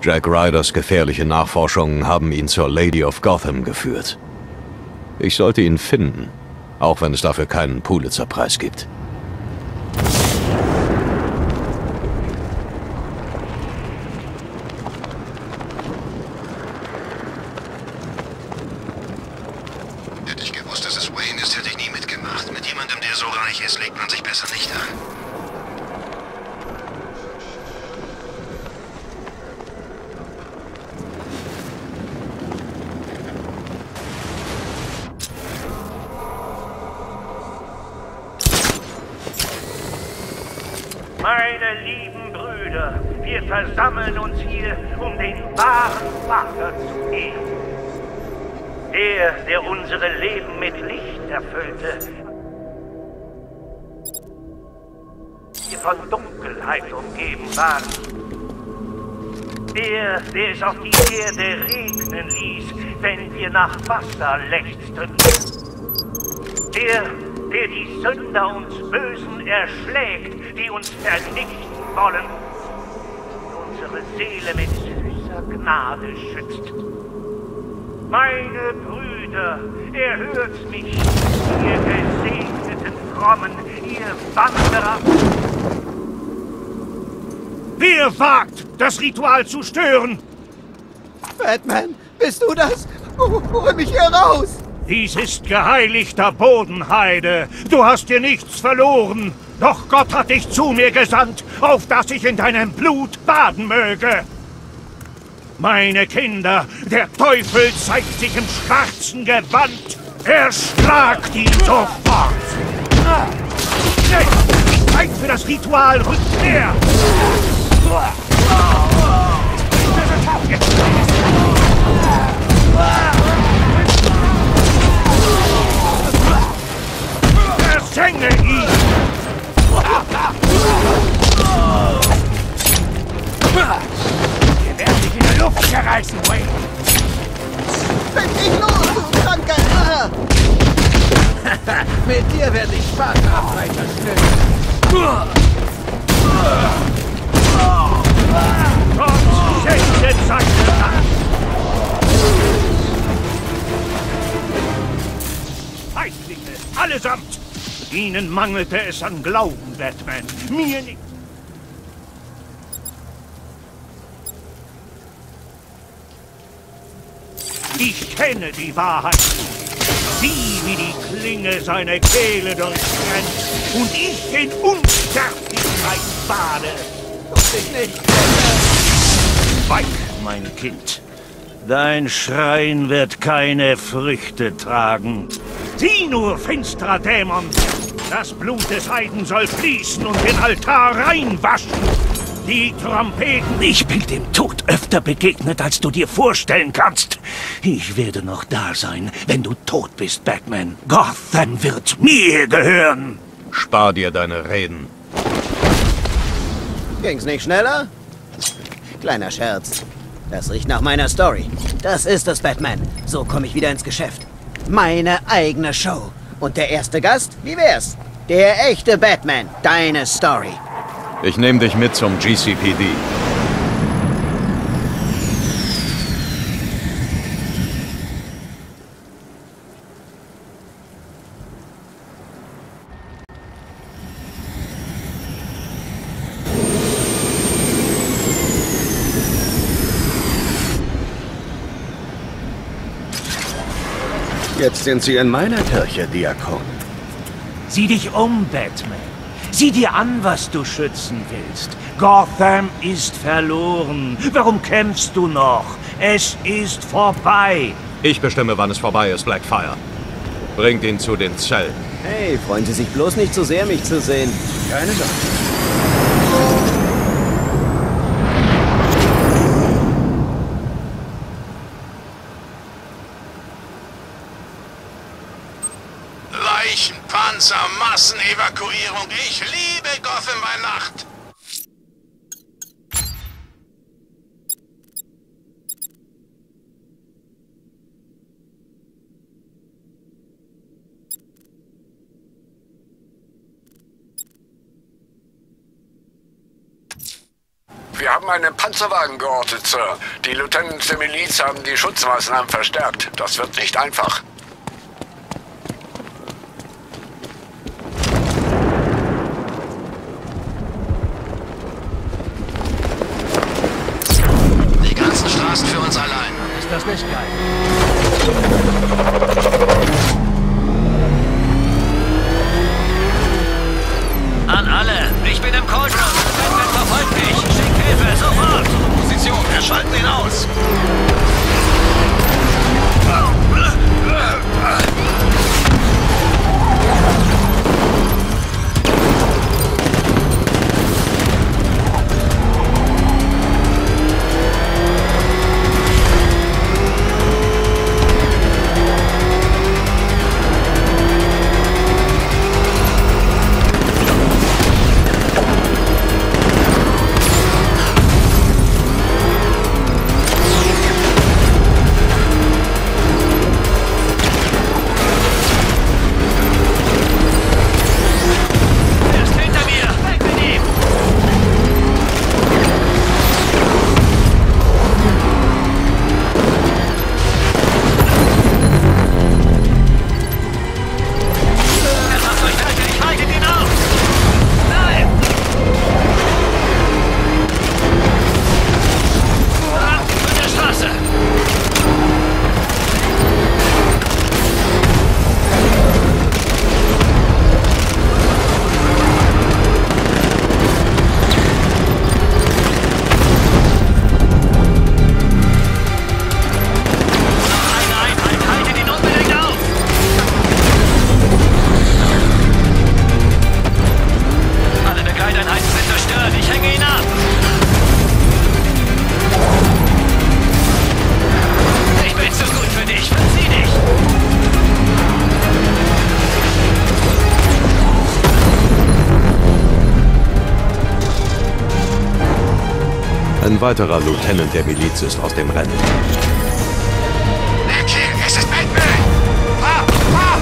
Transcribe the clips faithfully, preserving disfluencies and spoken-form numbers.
Jack Ryders gefährliche Nachforschungen haben ihn zur Lady of Gotham geführt. Ich sollte ihn finden, auch wenn es dafür keinen Pulitzer-Preis gibt. Hätte ich gewusst, dass es Wayne ist, hätte ich nie mitgemacht. Mit jemandem, der so reich ist, legt man sich besser nicht an. Meine lieben Brüder, wir versammeln uns hier, um den wahren Vater zu ehren. Der, der unsere Leben mit Licht erfüllte, wir von Dunkelheit umgeben waren. Der, der es auf die Erde regnen ließ, wenn wir nach Wasser lechzten. Der, der die Sünder und Bösen erschlägt, die uns vernichten wollen, unsere Seele mit süßer Gnade schützt. Meine Brüder, erhört mich, ihr gesegneten Frommen, ihr Wanderer. Wer wagt, das Ritual zu stören? Batman, bist du das? Hol mich hier raus! Dies ist geheiligter Bodenheide. Du hast dir nichts verloren. Doch Gott hat dich zu mir gesandt, auf dass ich in deinem Blut baden möge. Meine Kinder, der Teufel zeigt sich im schwarzen Gewand. Erschlagt ihn sofort. Die Zeit für das Ritual rückt näher. Versenge ihn! Wir werden dich in der Luft zerreißen, Wayne! Lass mich los, du kranker Irrer! Mit dir werde ich Sparta weiterstellen. Gott schenke seine Macht! Feiglinge, allesamt! Ihnen mangelte es an Glauben, Batman. Mir nicht. Ich kenne die Wahrheit. Sieh, wie die Klinge seine Kehle durchtrennt und ich in Unsterblichkeit bade. Tut dich nicht! Weich, mein Kind. Dein Schrein wird keine Früchte tragen. Sieh nur, finsterer Dämon! Das Blut des Heiden soll fließen und den Altar reinwaschen! Die Trompeten... Ich bin dem Tod öfter begegnet, als du dir vorstellen kannst. Ich werde noch da sein, wenn du tot bist, Batman. Gotham wird mir gehören! Spar dir deine Reden. Ging's nicht schneller? Kleiner Scherz. Das riecht nach meiner Story. Das ist es, Batman. So komme ich wieder ins Geschäft. Meine eigene Show. Und der erste Gast? Wie wär's? Der echte Batman. Deine Story. Ich nehme dich mit zum G C P D. Jetzt sind Sie in meiner Kirche, Diakon. Sieh dich um, Batman. Sieh dir an, was du schützen willst. Gotham ist verloren. Warum kämpfst du noch? Es ist vorbei. Ich bestimme, wann es vorbei ist, Blackfire. Bringt ihn zu den Zellen. Hey, freuen Sie sich bloß nicht zu sehr, mich zu sehen. Keine Sorge. Leichenpanzer, Massenevakuierung. Ich liebe Gotham bei Nacht. Wir haben haben einen Panzerwagen geortet, Sir. Die Lieutenants der Miliz haben die Schutzmaßnahmen verstärkt. Das wird nicht einfach. Die ganzen Straßen für uns allein. Ist das nicht geil? An alle! Ich bin im Cold Room! Batman verfolgt mich! Schick Hilfe! Sofort! Position, wir schalten ihn aus. Ein weiterer Lieutenant der Miliz ist aus dem Rennen. Nick hier, es ist Batman! Ah, ah!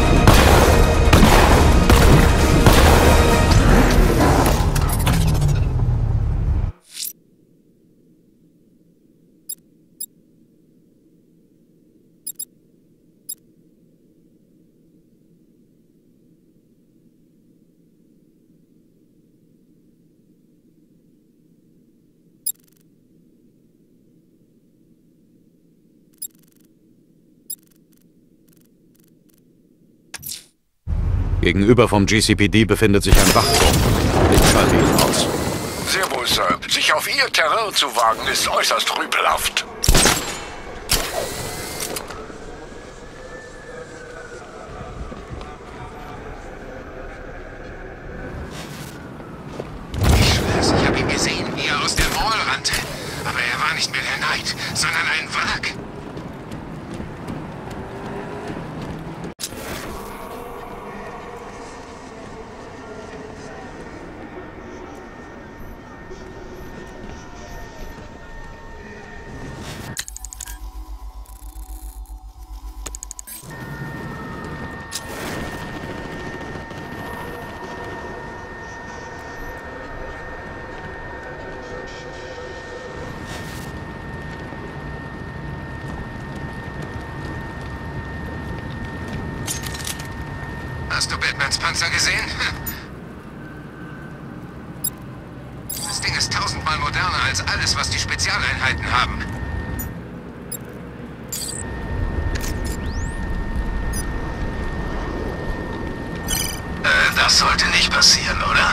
Gegenüber vom G C P D befindet sich ein Wachturm. Ich schalte ihn aus. Sehr wohl, Sir. Sich auf Ihr Terrain zu wagen, ist äußerst rüpelhaft. Ich schwör's, ich habe ihn gesehen, wie er aus der Mall rannte. Aber er war nicht mehr der Knight, sondern ein Wrack. Hast du Batmans Panzer gesehen? Das Ding ist tausendmal moderner als alles, was die Spezialeinheiten haben. Äh, das sollte nicht passieren, oder?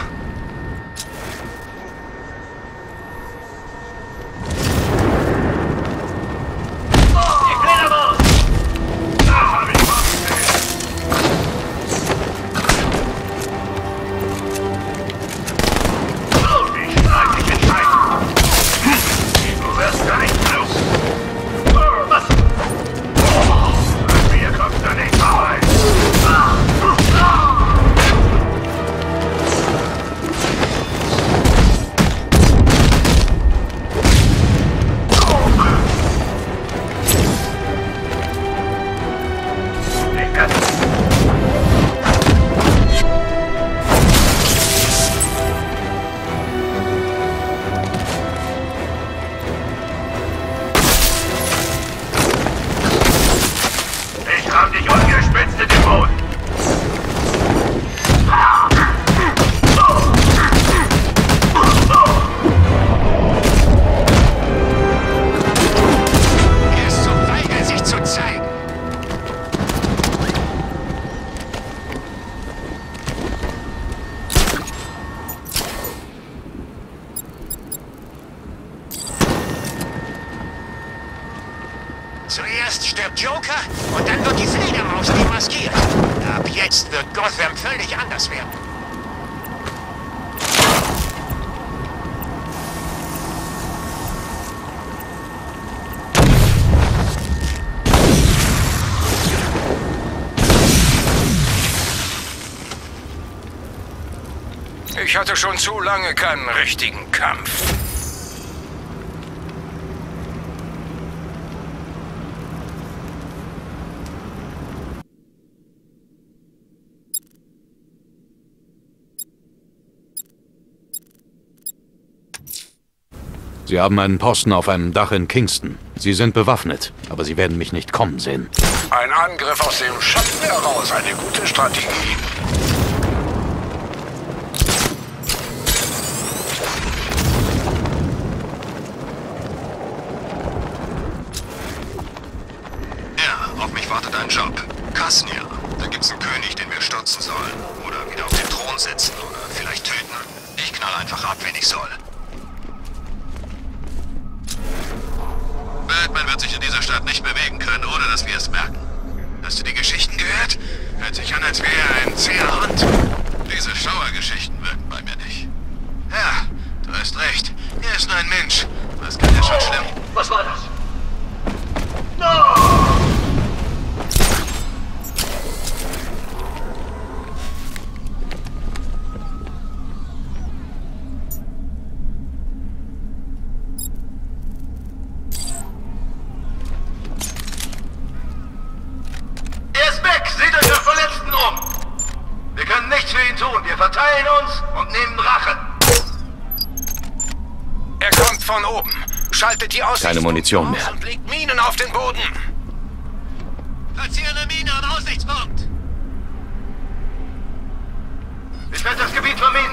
Erst stirbt Joker und dann wird die Fledermaus demaskiert. Ab jetzt wird Gotham völlig anders werden. Ich hatte schon zu lange keinen richtigen Kampf. Sie haben einen Posten auf einem Dach in Kingston. Sie sind bewaffnet, aber Sie werden mich nicht kommen sehen. Ein Angriff aus dem Schatten heraus, eine gute Strategie. Ja, auf mich wartet ein Job. Kasnia. Da gibt's einen König, den wir stürzen sollen. Oder wieder auf den Thron setzen. Oder vielleicht töten. Ich knall einfach ab, wen ich soll. Batman wird sich in dieser Stadt nicht bewegen können, ohne dass wir es merken. Hast du die Geschichten gehört? Hört sich an, als wäre er ein zäher Hund. Diese Schauergeschichten wirken bei mir nicht. Ja, du hast recht. Er ist nur ein Mensch. Was kann er schon schlimm? Was war das? No! Verteilen uns und nehmen Rache. Er kommt von oben. Schaltet die Aussicht Keine Munition mehr. und legt Minen auf den Boden. Platziere eine Mine am Aussichtspunkt. Ich werde das Gebiet verminen.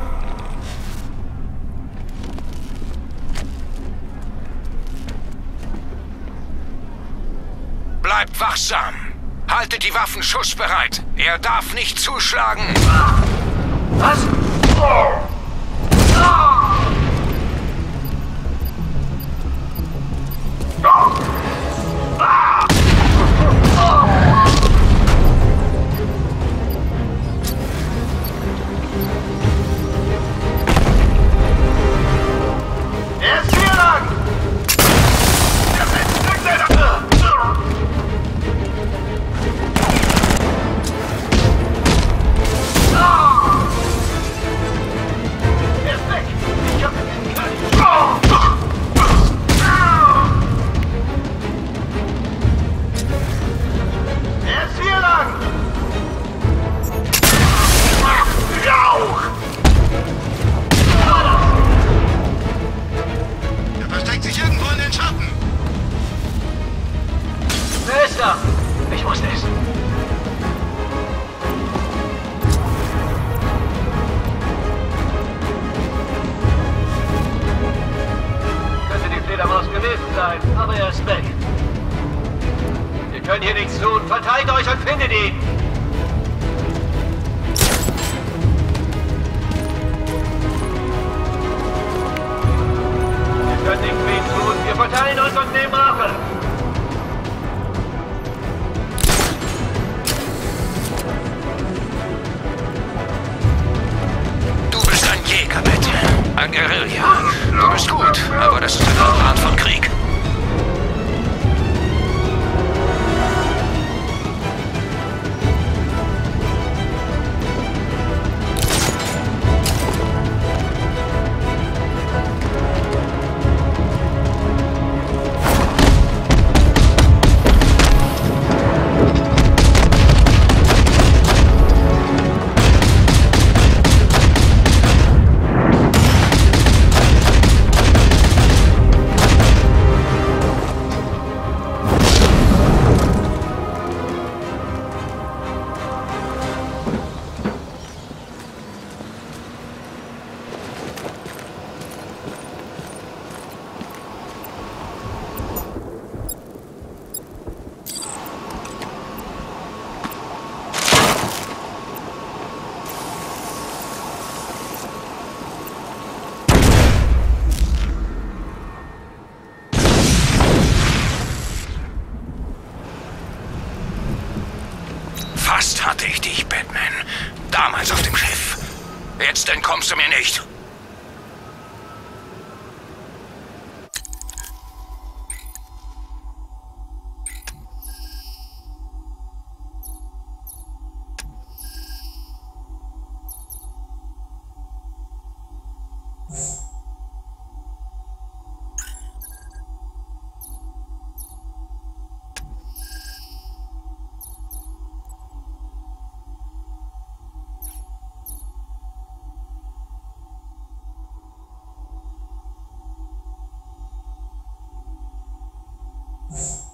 Bleibt wachsam. Haltet die Waffen schussbereit. Er darf nicht zuschlagen. Was? Oh. Ah. Oh. Ah. Oh. Er ist hier lang! Ich wusste es. Könnte die Fledermaus gewesen sein, aber er ist weg. Wir können hier nichts tun. Verteilt euch und findet ihn! Wir können nichts für ihn tun. Wir verteilen uns und nehmen Rache. Ein Guerilla. Du bist gut, aber das ist eine andere Art von Krieg. Jetzt entkommst du mir nicht. You